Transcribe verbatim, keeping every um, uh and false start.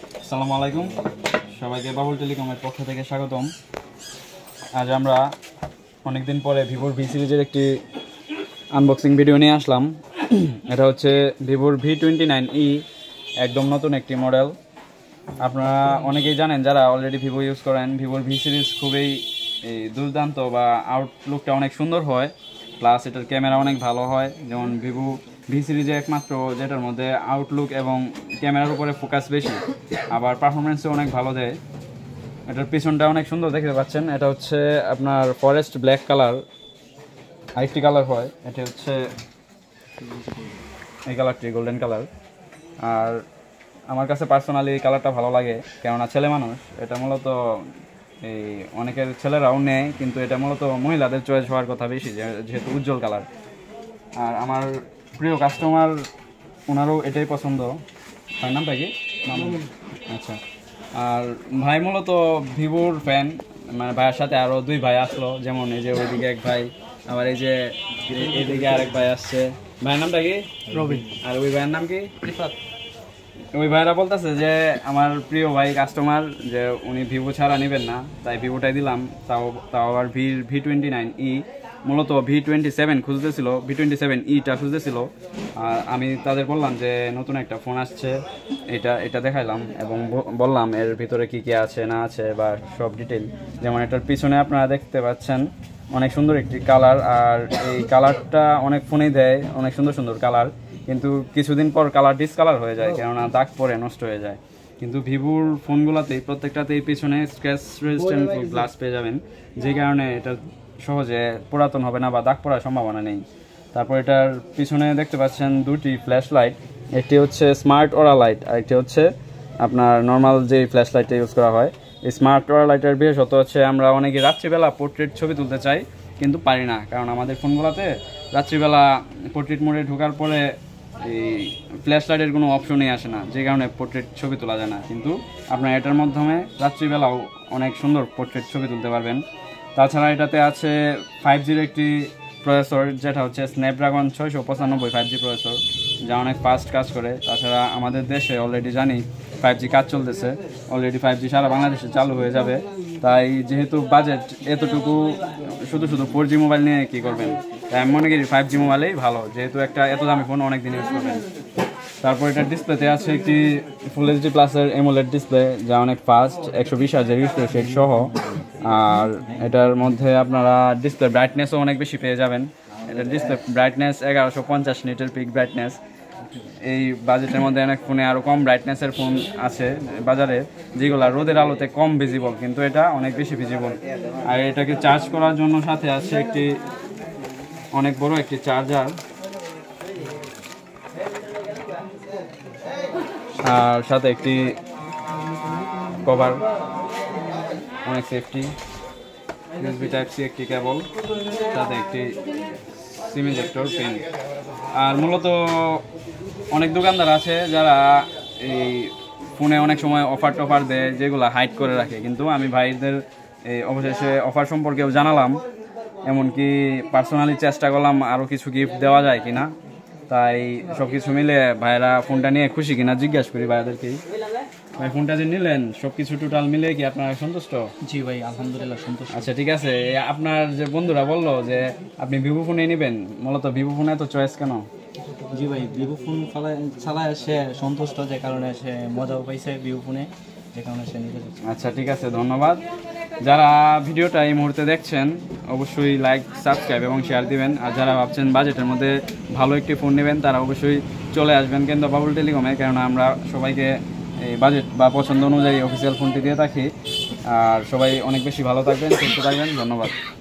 আসসালামু আলাইকুম, সবাইকে বাবুল টেলিকমের পক্ষ থেকে স্বাগতম। আজ আমরা অনেকদিন পরে ভিভোর ভি সিরিজের একটি আনবক্সিং ভিডিও নিয়ে আসলাম। এটা হচ্ছে ভিভোর ভি টোয়েন্টি নাইন ই, একদম নতুন একটি মডেল। আপনারা অনেকেই জানেন যারা অলরেডি ভিভো ইউজ করেন, ভিভোর ভি সিরিজ খুবই দুর্দান্ত বা আউটলুকটা অনেক সুন্দর হয়, প্লাস এটার ক্যামেরা অনেক ভালো হয়। যেমন ভিভো ভি সিরিজে একমাত্র যেটার মধ্যে আউটলুক এবং ক্যামেরার উপরে ফোকাস বেশি, আবার পারফরমেন্সও অনেক ভালো দেয়। এটার পিছনটা অনেক সুন্দর দেখতে পাচ্ছেন। এটা হচ্ছে আপনার ফরেস্ট ব্ল্যাক কালার, আরেকটি কালার হয়, এটা হচ্ছে এই কালারটি গোল্ডেন কালার। আর আমার কাছে পার্সোনালি এই কালারটা ভালো লাগে, কেননা ছেলে মানুষ এটা মূলত এই অনেকের ছেলেরাও নেয়, কিন্তু এটা মূলত মহিলাদের চয়েস হওয়ার কথা বেশি, যেহেতু উজ্জ্বল কালার। আর আমার প্রিয় কাস্টমার ওনারও এটাই পছন্দ। ভাইয়ের নামটা কি? আচ্ছা। আর ভাই মূলত ভিভোর ফ্যান, মানে ভাইয়ের সাথে আরও দুই ভাই আসলো, যেমন এই যে ওইদিকে এক ভাই, আবার এই যে এইদিকে আরেক ভাই আসছে। ভাইয়ের নামটা কি? রবি। আর ওই ভাইয়ের নাম কি? রিফাত। ওই ভাইরা বলতেছে যে আমার প্রিয় ভাই কাস্টমার, যে উনি ভিভো ছাড়া নেবেন না, তাই ভিভোটাই দিলাম। তাও তাও আবার V V twenty nine E, মূলত ভি টোয়েন্টি সেভেন খুঁজতেছিল, ভি টোয়েন্টি সেভেন ইটা খুঁজতেছিল। আর আমি তাদের বললাম যে নতুন একটা ফোন আসছে, এটা এটা দেখাইলাম এবং বললাম এর ভিতরে কি কি আছে না আছে বা সব ডিটেল। যেমন এটার পিছনে আপনারা দেখতে পাচ্ছেন অনেক সুন্দর একটি কালার, আর এই কালারটা অনেক ফোনেই দেয়, অনেক সুন্দর সুন্দর কালার, কিন্তু কিছুদিন পর কালার ডিসকালার হয়ে যায়, কেননা দাগ পরে নষ্ট হয়ে যায়। কিন্তু ভিভোর ফোনগুলোতেই প্রত্যেকটাতেই পিছনে স্ক্র্যাচ রেজিস্ট্যান্ট গ্লাস পেয়ে যাবেন, যে কারণে এটা সহজে পুরাতন হবে না বা দাগ পড়ার সম্ভাবনা নেই। তারপর এটার পিছনে দেখতে পাচ্ছেন দুটি ফ্ল্যাশ লাইট, একটি হচ্ছে স্মার্ট ওরা লাইট আর একটি হচ্ছে আপনার নর্মাল যে ফ্ল্যাশ লাইটটা ইউজ করা হয়। এই স্মার্ট ওরা লাইটের বিশেষত হচ্ছে আমরা অনেকে রাত্রিবেলা পোর্ট্রেট ছবি তুলতে চাই কিন্তু পারি না, কারণ আমাদের ফোনগুলোতে রাত্রিবেলা পোর্ট্রেট মোডে ঢোকার পরে এই ফ্ল্যাশ লাইটের কোনো অপশনই আসে না, যে কারণে পোর্ট্রেট ছবি তোলা যায় না। কিন্তু আপনার এটার মাধ্যমে রাত্রিবেলাও অনেক সুন্দর পোর্ট্রেট ছবি তুলতে পারবেন। তাছাড়া এটাতে আছে ফাইভ জির একটি প্রসেসর, যেটা হচ্ছে স্ন্যাপড্রাগন ছয়শো পঁচানব্বই ফাইভ জি প্রসেসর, যা অনেক ফাস্ট কাজ করে। তাছাড়া আমাদের দেশে অলরেডি জানি ফাইভ জি কাজ চলতেছে, অলরেডি ফাইভ জি সারা বাংলাদেশে চালু হয়ে যাবে। তাই যেহেতু বাজেট এতটুকু, শুধু শুধু ফোর জি মোবাইল নিয়ে কী করবেন, তাই আমি মনে করি ফাইভ জি মোবাইলেই ভালো, যেহেতু একটা এত দামি ফোন অনেক দিন ইউজ করবেন। তারপর এটার ডিসপ্লেতে আছে একটি ফুল এইচডি প্লাসের এমোলেড ডিসপ্লে, যা অনেক ফাস্ট, একশো বিশ হাজার রিফ্রেশ রেট সহ। আর এটার মধ্যে আপনারা ডিসপ্লে ব্রাইটনেসও অনেক বেশি পেয়ে যাবেন। এটার ডিসপ্লে ব্রাইটনেস এগারোশো পঞ্চাশ নিটের পিক ব্রাইটনেস। এই বাজেটের মধ্যে অনেক ফোনে আরও কম ব্রাইটনেসের ফোন আছে বাজারে, যেগুলো রোদের আলোতে কম ভিজিবল, কিন্তু এটা অনেক বেশি ভিজিবল। আর এটাকে চার্জ করার জন্য সাথে আছে একটি অনেক বড় একটি চার্জার, আর সাথে একটি কভার, অনেক সেফটি, ইউএসবি টাইপ সি একটি কেবল, সাথে একটি সিম ইনজেক্টর পিন। আর মূলত অনেক দোকানদার আছে যারা এই ফোনে অনেক সময় অফার টফার দেয়, যেগুলো হাইড করে রাখে, কিন্তু আমি ভাইদের এই অবশেষে অফার সম্পর্কেও জানালাম, এমনকি পার্সোনালি চেষ্টা করলাম আরও কিছু গিফট দেওয়া যায় কিনা। তাই সব কিছু মিলে ভাইরা ফোনটা নিয়ে খুশি কিনা জিজ্ঞাসা করি ভাইদেরকেই। ভাই, ফোনটা যে নিলেন সব কিছু টোটাল মিলে কি আপনারা সন্তুষ্ট? জি ভাই, আলহামদুলিল্লাহ সন্তুষ্ট। আচ্ছা, ঠিক আছে। আপনার যে বন্ধুরা বললো যে আপনি ভিভো ফোনে নেবেন, মূলত ভিভো ফোনে এত চয়েস কেন? জি ভাই, ভিভো ফোন চালায় সে সন্তুষ্ট, যে কারণে সে মজাও পাইছে ভিভো ফোনে, যে কারণে সে নিতে চাচ্ছে। আচ্ছা, ঠিক আছে, ধন্যবাদ। যারা ভিডিওটা এই মুহূর্তে দেখছেন অবশ্যই লাইক, সাবস্ক্রাইব এবং শেয়ার দিবেন। আর যারা ভাবছেন বাজেটের মধ্যে ভালো একটি ফোন নেবেন, তারা অবশ্যই চলে আসবেন কেন্দ্র বাবুল টেলিকমে, কেননা আমরা সবাইকে এই বাজেট বা পছন্দ অনুযায়ী অফিসিয়াল ফোনটি দিয়ে থাকি। আর সবাই অনেক বেশি ভালো থাকবেন, সুস্থ থাকবেন, ধন্যবাদ।